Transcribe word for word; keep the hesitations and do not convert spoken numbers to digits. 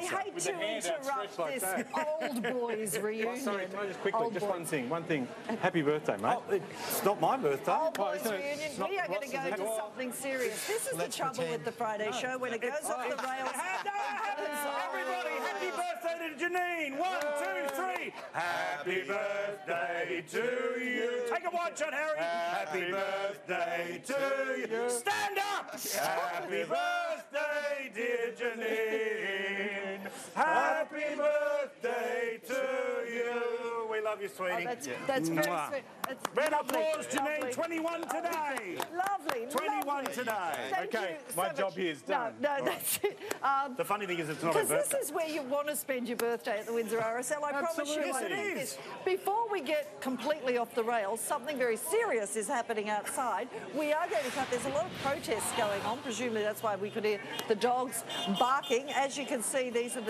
hate to interrupt like this that. old boys reunion. Oh, sorry, can I just quickly, old just boy. one thing, one thing. Happy birthday, mate. Oh, it's not my birthday. Old boys isn't it? reunion. It's not- We are going to what's go the to next- something serious. This is Let's the trouble pretend. with the Friday No. show. When it goes off the rails. No, it happens. Everybody, happy birthday to Janine. One, two, three. Happy birthday to you. Take a wide shot, Harry. Happy birthday to you. Stand up. Happy birthday, dear Janine. Happy birthday to you. We love you, Oh, sweetie. that's, that's very Mwah. sweet. That's Red lovely, applause, Janine. lovely. twenty-one today. Lovely, twenty-one lovely. today. Thank Okay, you so my much. job here is done. No, no, that's it. Um, The funny thing is, it's not her Because this birthday. is where you want to spend your birthday at the Windsor R S L. I promise you. Absolutely. I Yes, it think is. this. Before we get completely off the rails, something very serious is happening outside. We are going to cut. There's a lot of protests going on. Presumably that's why we could hear the dogs barking. As you can see, these are the